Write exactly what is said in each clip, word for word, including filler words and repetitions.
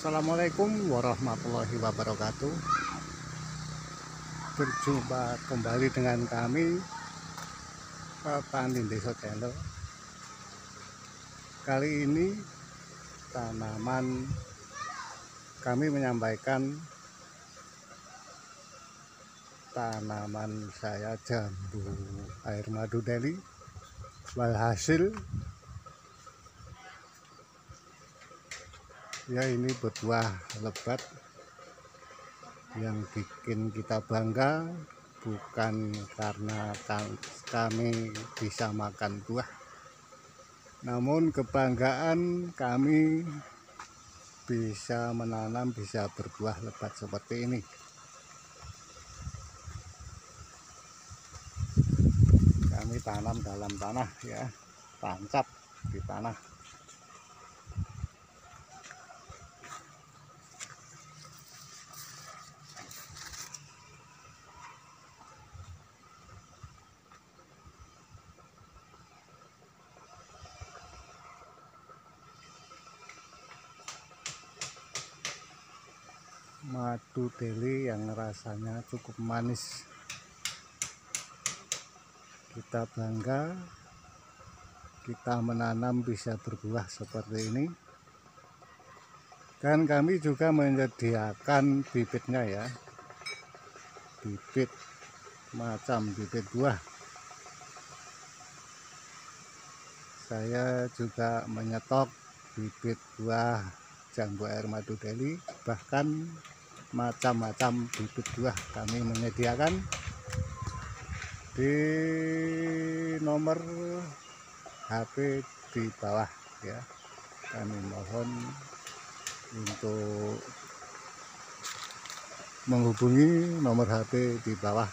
Assalamualaikum warahmatullahi wabarakatuh. Berjumpa kembali dengan kami Petani Desa Channel. Kali ini tanaman kami menyampaikan tanaman saya jambu air madu Delhi. Walhasil ya ini berbuah lebat yang bikin kita bangga, bukan karena kami bisa makan buah, namun kebanggaan kami bisa menanam, bisa berbuah lebat seperti ini. Kami tanam dalam tanah ya, tancap di tanah. Madu Delhi yang rasanya cukup manis. Kita bangga kita menanam bisa berbuah seperti ini. Dan kami juga menyediakan bibitnya ya, bibit macam bibit buah. Saya juga menyetok bibit buah jambu air madu Delhi, bahkan macam-macam bibit buah kami menyediakan di nomor H P di bawah ya. Kami mohon untuk menghubungi nomor H P di bawah.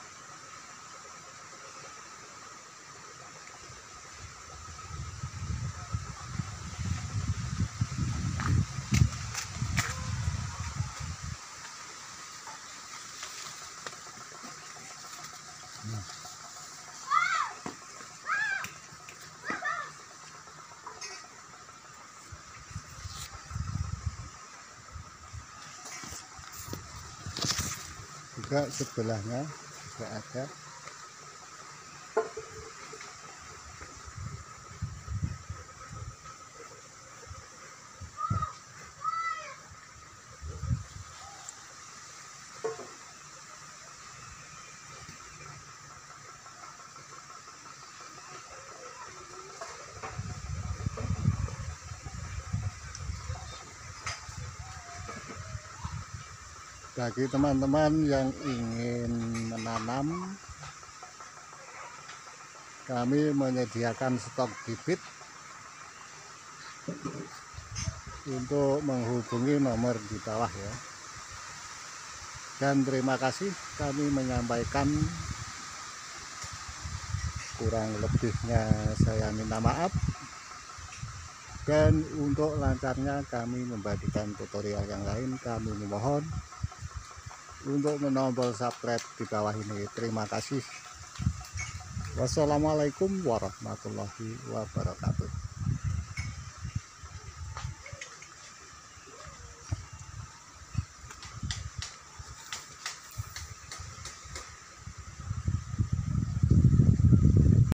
Juga sebelahnya juga ada. Bagi teman-teman yang ingin menanam, kami menyediakan stok bibit untuk menghubungi nomor di bawah ya. Dan terima kasih, kami menyampaikan kurang lebihnya saya minta maaf. Dan untuk lancarnya kami membagikan tutorial yang lain, kami memohon untuk menombol subscribe di bawah ini. Terima kasih. Wassalamualaikum warahmatullahi wabarakatuh.